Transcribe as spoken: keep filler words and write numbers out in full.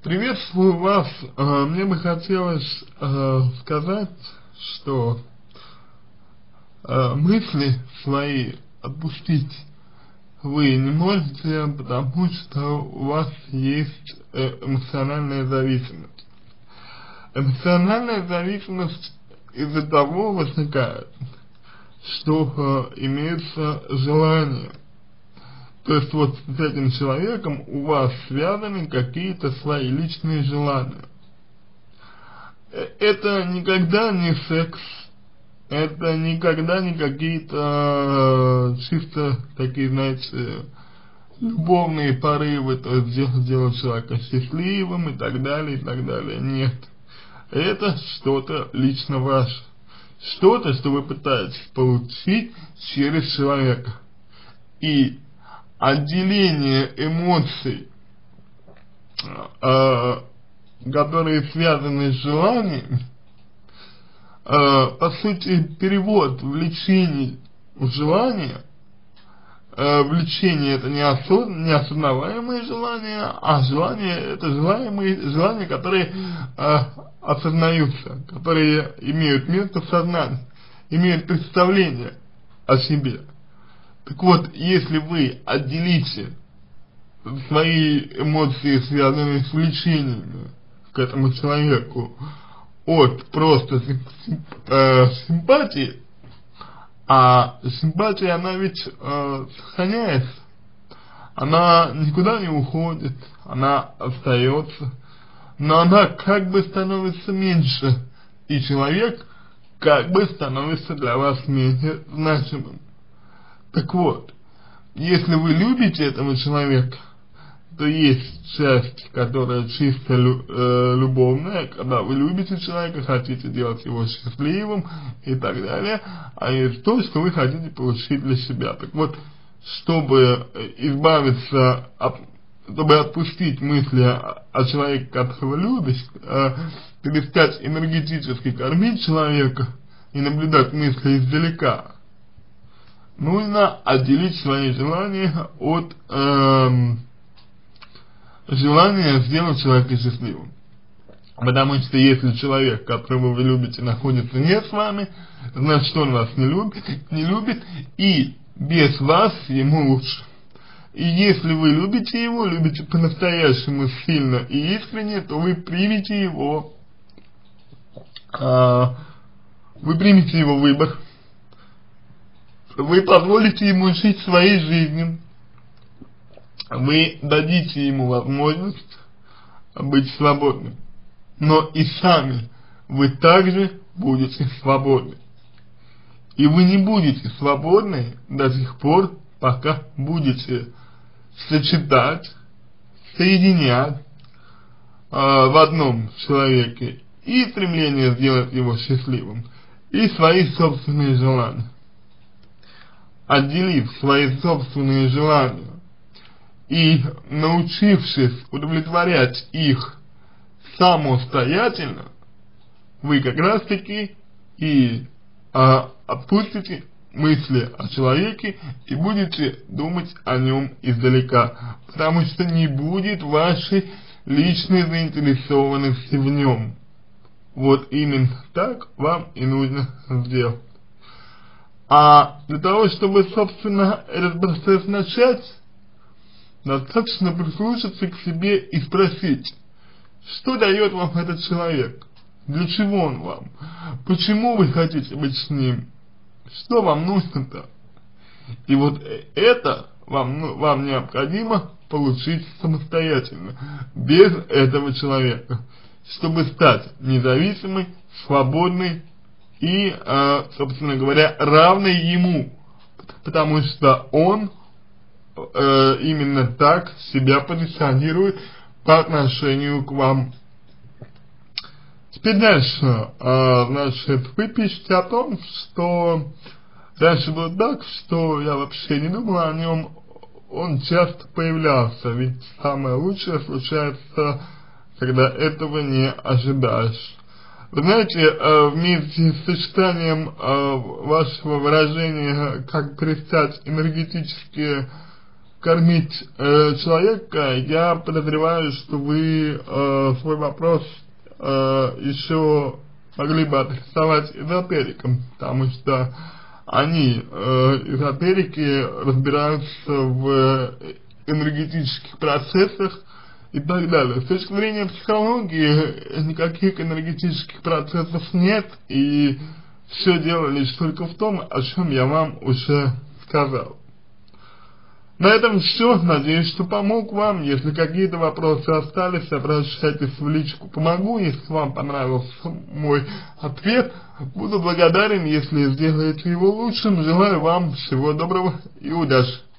Приветствую вас. Э, Мне бы хотелось э, сказать, что э, мысли свои отпустить вы не можете, потому что у вас есть э, эмоциональная зависимость. Эмоциональная зависимость из-за того возникает, что э, имеется желание. То есть вот с этим человеком у вас связаны какие-то свои личные желания. Это никогда не секс, это никогда не какие-то чисто такие, знаете, любовные порывы, то есть сделать человека счастливым и так далее, и так далее. Нет. Это что-то лично ваше. Что-то, что вы пытаетесь получить через человека. И отделение эмоций, э, которые связаны с желанием, э, по сути, перевод влечений в желание, э, влечение это не, осоз, не осознаваемые желания, а желания это желаемые желания, которые э, осознаются, которые имеют место в сознании, имеют представление о себе. Так вот, если вы отделите свои эмоции, связанные с влечениями к этому человеку, от просто э, симпатии, а симпатия, она ведь э, сохраняется, она никуда не уходит, она остается, но она как бы становится меньше, и человек как бы становится для вас менее значимым. Так вот, если вы любите этого человека, то есть часть, которая чисто лю, э, любовная, когда вы любите человека, хотите делать его счастливым и так далее, а есть то, что вы хотите получить для себя. Так вот, чтобы избавиться, от, чтобы отпустить мысли о, о человеке, которого любишь, э, перестать энергетически кормить человека и наблюдать мысли издалека, нужно отделить свои желания от эм, желания сделать человека счастливым. Потому что если человек, которого вы любите, находится не с вами, значит он вас не любит, не любит, и без вас ему лучше. И если вы любите его, любите по-настоящему сильно и искренне, то вы примете его, э, вы примете его выбор. Вы позволите ему жить своей жизнью, вы дадите ему возможность быть свободным, но и сами вы также будете свободны. И вы не будете свободны до тех пор, пока будете сочетать, соединять э, в одном человеке и стремление сделать его счастливым, и свои собственные желания. Отделив свои собственные желания и научившись удовлетворять их самостоятельно, вы как раз таки и а, отпустите мысли о человеке и будете думать о нем издалека, потому что не будет вашей личной заинтересованности в нем. Вот именно так вам и нужно сделать. А для того, чтобы, собственно, этот процесс начать, достаточно прислушаться к себе и спросить, что дает вам этот человек, для чего он вам, почему вы хотите быть с ним, что вам нужно-то. И вот это вам, ну, вам необходимо получить самостоятельно, без этого человека, чтобы стать независимой, свободной, и, э, собственно говоря, равный ему, потому что он э, именно так себя позиционирует по отношению к вам. Теперь дальше, э, значит, вы пишете о том, что раньше было так, что я вообще не думал о нем, он часто появлялся, ведь самое лучшее случается, когда этого не ожидаешь. Вы знаете, вместе с сочетанием вашего выражения, как перестать энергетически кормить э, человека, я подозреваю, что вы э, свой вопрос э, еще могли бы адресовать эзотерикам, потому что они, э, эзотерики, разбираются в энергетических процессах и так далее. С точки зрения психологии никаких энергетических процессов нет, и все дело лишь только в том, о чем я вам уже сказал. На этом все. Надеюсь, что помог вам. Если какие-то вопросы остались, обращайтесь в личку «Помогу». Если вам понравился мой ответ, буду благодарен, если сделаете его лучшим. Желаю вам всего доброго и удачи.